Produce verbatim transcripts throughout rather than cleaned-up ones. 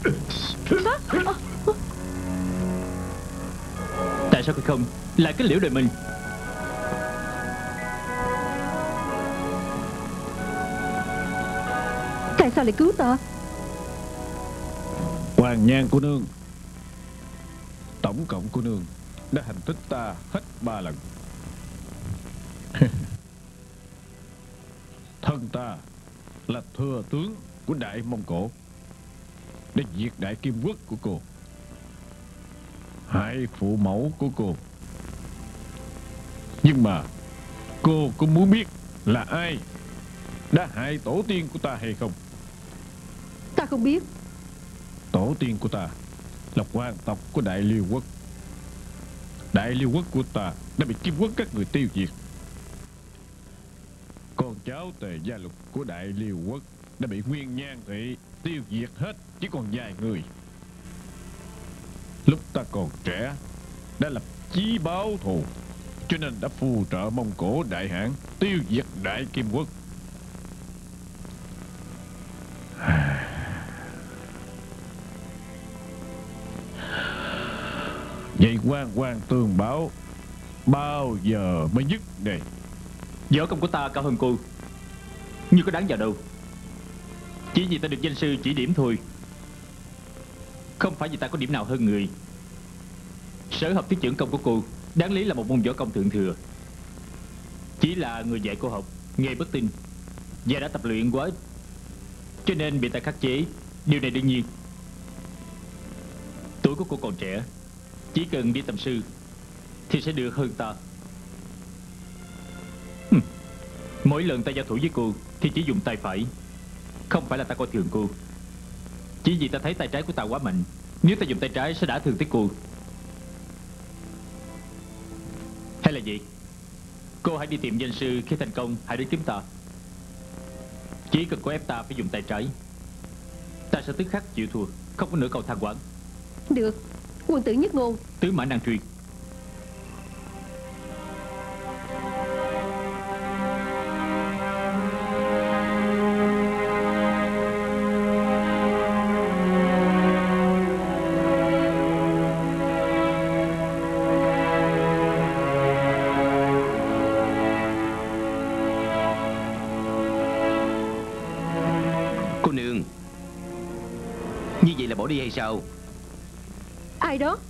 Tại sao cô không lại kết liễu đời mình? Tại sao lại cứu ta? Hoàng nhan cô nương, tổng cộng cô nương đã hành thích ta hết ba lần. Thân ta là thừa tướng của Đại Mông Cổ, để diệt Đại Kim Quốc của cô, hại phụ mẫu của cô. Nhưng mà cô có muốn biết là ai đã hại tổ tiên của ta hay không? Ta không biết. Tổ tiên của ta là hoàng tộc của Đại Liêu Quốc. Đại Liêu Quốc của ta đã bị Kim Quốc các người tiêu diệt. Con cháu Tề Gia Lục của Đại Liêu Quốc đã bị Nguyên Nhan Thị tiêu diệt hết, chỉ còn vài người. Lúc ta còn trẻ đã lập chí báo thù, cho nên đã phù trợ Mông Cổ Đại Hãn tiêu diệt Đại Kim Quốc. Vậy quan quan tương báo bao giờ mới dứt đây? Võ công của ta cao hơn cô, nhưng có đáng vào đâu. Chỉ vì ta được danh sư chỉ điểm thôi, không phải vì ta có điểm nào hơn người. Sở học thiết trưởng công của cô đáng lý là một môn võ công thượng thừa. Chỉ là người dạy cô học nghề bất tinh và đã tập luyện quá ít, cho nên bị ta khắc chế. Điều này đương nhiên. Tuổi của cô còn trẻ, chỉ cần đi tầm sư thì sẽ được hơn ta. Hừm. Mỗi lần ta giao thủ với cô thì chỉ dùng tay phải. Không phải là ta coi thường cô, chỉ vì ta thấy tay trái của ta quá mạnh. Nếu ta dùng tay trái sẽ đã thương tới cô. Hay là gì? Cô hãy đi tìm danh sư, khi thành công hãy đến kiếm ta. Chỉ cần có ép ta phải dùng tay trái, ta sẽ tức khắc chịu thua, không có nửa câu than oán. Được, quân tử nhất ngôn. Tứ mã nan truy. Cô nương, như vậy là bỏ đi hay sao? Ai đó?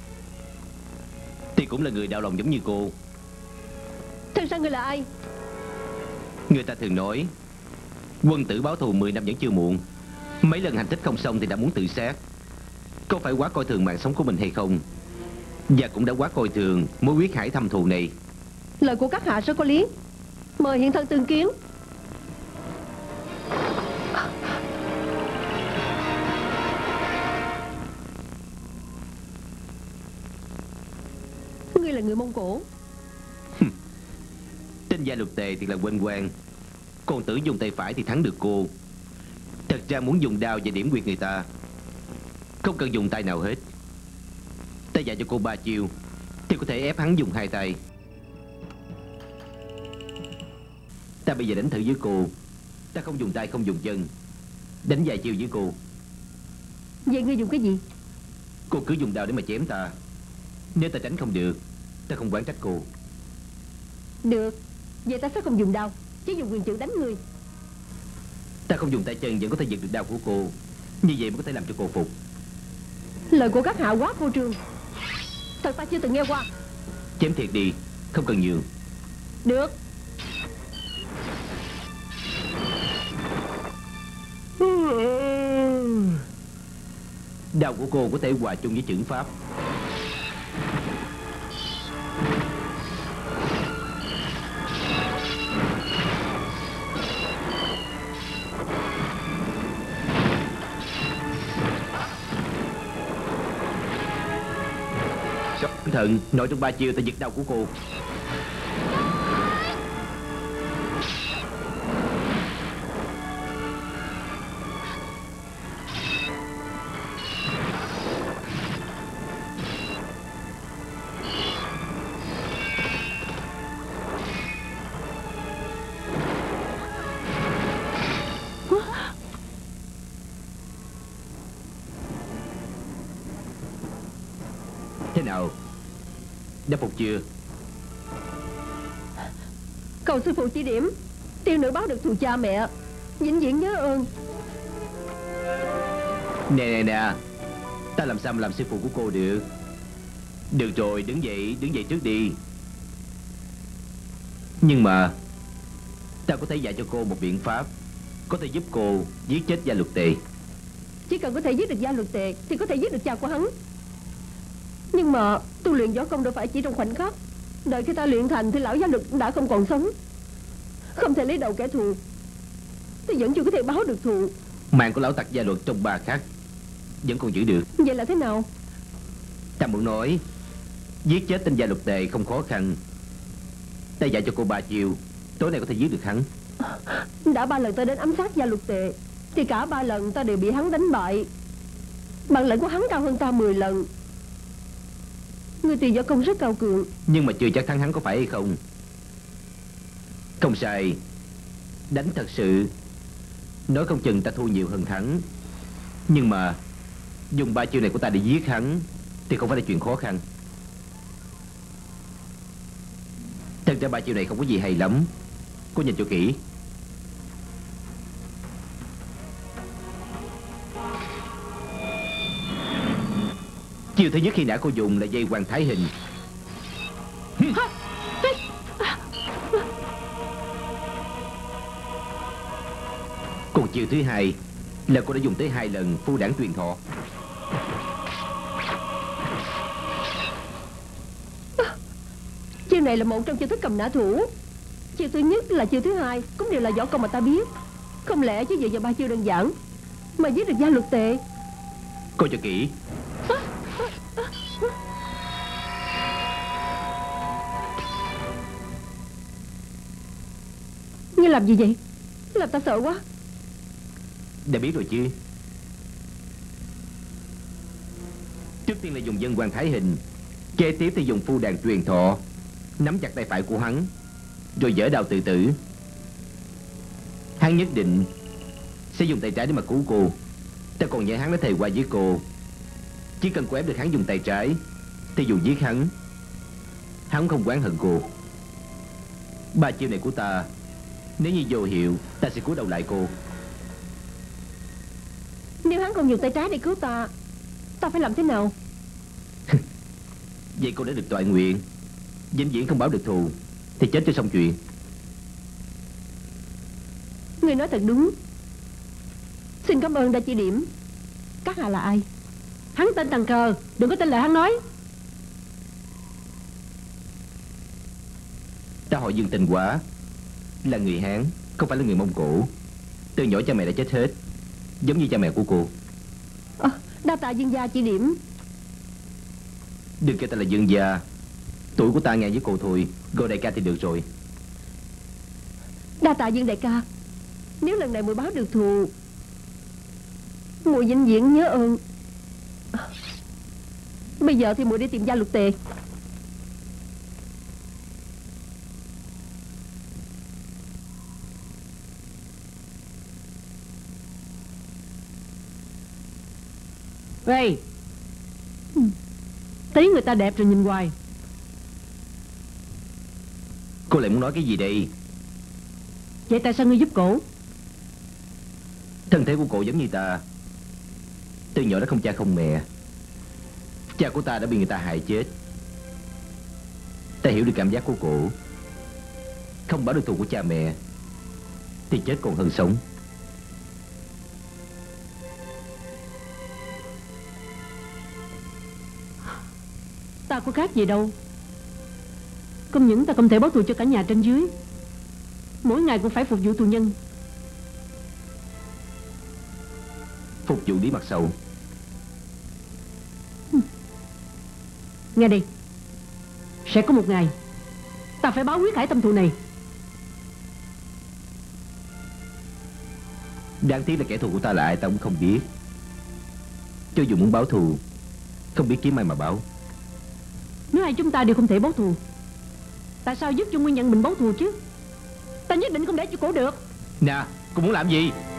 Thì cũng là người đau lòng giống như cô. Thật ra người là ai? Người ta thường nói quân tử báo thù mười năm vẫn chưa muộn. Mấy lần hành thích không xong thì đã muốn tự sát. Có phải quá coi thường mạng sống của mình hay không? Và cũng đã quá coi thường mối quyết hải thâm thù này. Lời của các hạ sao có lý. Mời hiện thân tương kiến. Ngươi là người Mông Cổ. Tên Gia Lục Tề thì là quên quang. Còn tưởng dùng tay phải thì thắng được cô. Thật ra muốn dùng đao và điểm quyệt người ta, không cần dùng tay nào hết. Ta dạy cho cô ba chiêu thì có thể ép hắn dùng hai tay. Ta bây giờ đánh thử với cô. Ta không dùng tay không dùng chân, đánh vài chiêu với cô. Vậy ngươi dùng cái gì? Cô cứ dùng đao để mà chém ta. Nếu ta tránh không được, ta không oán trách cô. Được, vậy ta sẽ không dùng đao, chỉ dùng quyền trượng đánh ngươi. Ta không dùng tay chân vẫn có thể giật được đao của cô. Như vậy mới có thể làm cho cô phục. Lời của các hạ quá phô trương, thật ta chưa từng nghe qua. Chém thiệt đi, không cần nhường. Được. Đao của cô có thể hòa chung với chưởng pháp. Cẩn thận, nội trong ba chiêu ta giật đao của cô. Thế nào? Đã phục chưa? Cầu sư phụ chỉ điểm. Tiêu nữ báo được thù cha mẹ, vĩnh viễn nhớ ơn. Nè nè nè, ta làm sao mà làm sư phụ của cô được? Được rồi, đứng dậy, đứng dậy trước đi. Nhưng mà ta có thể dạy cho cô một biện pháp có thể giúp cô giết chết Gia Luật Tề. Chỉ cần có thể giết được Gia Luật Tề thì có thể giết được cha của hắn. Nhưng mà tu luyện võ công đâu phải chỉ trong khoảnh khắc. Đợi khi ta luyện thành thì lão Gia Luật đã không còn sống, không thể lấy đầu kẻ thù, thì vẫn chưa có thể báo được thù. Mạng của lão tặc Gia Luật trong ba khắc vẫn còn giữ được. Vậy là thế nào? Ta muốn nói giết chết tên Gia Luật Tề không khó khăn. Ta dạy cho cô ba chiều, tối nay có thể giết được hắn. Đã ba lần ta đến ám sát Gia Luật Tề thì cả ba lần ta đều bị hắn đánh bại. Bản lĩnh của hắn cao hơn ta mười lần. Người tùy võ công rất cao cường, nhưng mà chưa chắc thắng hắn, có phải hay không? Không sai. Đánh thật sự nói không chừng ta thua nhiều hơn thắng. Nhưng mà dùng ba chiêu này của ta để giết hắn thì không phải là chuyện khó khăn. Thật ra ba chiêu này không có gì hay lắm. Cô nhìn cho kỹ. Chiêu thứ nhất khi nãy cô dùng là dây Hoàng Thái Hình. Còn chiêu thứ hai là cô đã dùng tới hai lần Phu Đảng Truyền Thọ. chiêu này là một trong chiêu thức cầm nã thủ. Chiêu thứ nhất là chiêu thứ hai cũng đều là võ công mà ta biết. Không lẽ chỉ dựa vào ba chiêu đơn giản mà giết được Gia Luật Tề? Coi cho kỹ. Ngươi làm gì vậy? Làm ta sợ quá. Đã biết rồi chứ. Trước tiên là dùng dân Hoàng Thái Hình, kế tiếp thì dùng Phu Đàn Truyền Thọ, nắm chặt tay phải của hắn, rồi giở đao tự tử. Hắn nhất định sẽ dùng tay trái để mà cứu cô. Ta còn nhớ hắn đã thề qua với cô, chỉ cần cô ép được hắn dùng tay trái thì dù giết hắn, hắn không oán hận cô. Ba chiêu này của ta nếu như vô hiệu, ta sẽ cúi đầu lại cô. Nếu hắn không dùng tay trái để cứu ta, ta phải làm thế nào? Vậy cô đã được toại nguyện, vĩnh viễn không báo được thù, thì chết cho xong chuyện. Ngươi nói thật đúng. Xin cảm ơn đã chỉ điểm. Các hạ là ai? Hắn tên Tần Cờ, đừng có tin lời hắn nói. Ta họ Dương Tình Quá, là người Hán, không phải là người Mông Cổ. Từ nhỏ cha mẹ đã chết hết, giống như cha mẹ của cô. À, đa tạ Dương gia chỉ điểm. Đừng kêu ta là Dương gia. Tuổi của ta ngang với cô thôi, gọi đại ca thì được rồi. Đa tạ Dương đại ca. Nếu lần này muội báo được thù, muội vĩnh viễn nhớ ơn. À, bây giờ thì muội đi tìm Gia Luật Tề. Ê, tí người ta đẹp rồi nhìn hoài. Cô lại muốn nói cái gì đây? Vậy tại sao ngươi giúp cổ? Thân thể của cô giống như ta, từ nhỏ đã không cha không mẹ. Cha của ta đã bị người ta hại chết. Ta hiểu được cảm giác của cô. Không báo được thù của cha mẹ thì chết còn hơn sống. Ta có khác gì đâu. Không những ta không thể báo thù cho cả nhà trên dưới, mỗi ngày cũng phải phục vụ tù nhân. Phục vụ Lý Mặt Sầu. Nghe đi, sẽ có một ngày ta phải báo quyết hải tâm thù này. Đáng tiếc là kẻ thù của ta là ai ta cũng không biết. Cho dù muốn báo thù, không biết kiếm ai mà báo. Nếu hai chúng ta đều không thể báo thù, tại sao giúp cho Nguyên Nhận mình báo thù chứ? Ta nhất định không để cho cổ được. Nè, cô muốn làm gì?